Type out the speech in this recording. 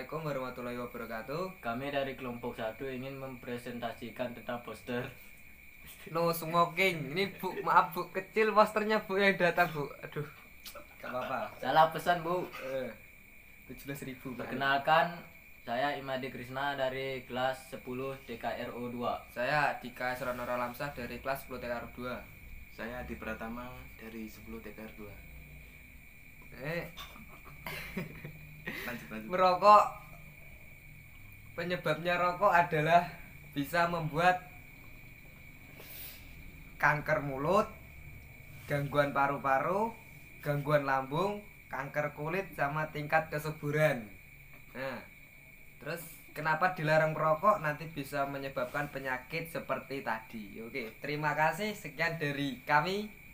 Assalamualaikum warahmatullahi wabarakatuh. Kami dari kelompok 1 ingin mempresentasikan tentang poster. No smoking. Ini Bu, maaf Bu, kecil posternya Bu yang datang Bu. Aduh, gak apa-apa. Salah pesan, Bu. 17.000. Perkenalkan, saya Imadi Krisna dari kelas 10 TKRO 2. Saya Dika Esronora Lamsah dari kelas 10 TKR 2. Saya Adi Pratama dari 10 TKR 2. Lanjut. Merokok, penyebabnya rokok adalah bisa membuat kanker mulut, gangguan paru-paru, gangguan lambung, kanker kulit, sama tingkat kesuburan. Nah, terus kenapa dilarang merokok? Nanti bisa menyebabkan penyakit seperti tadi. Oke, terima kasih. Sekian dari kami.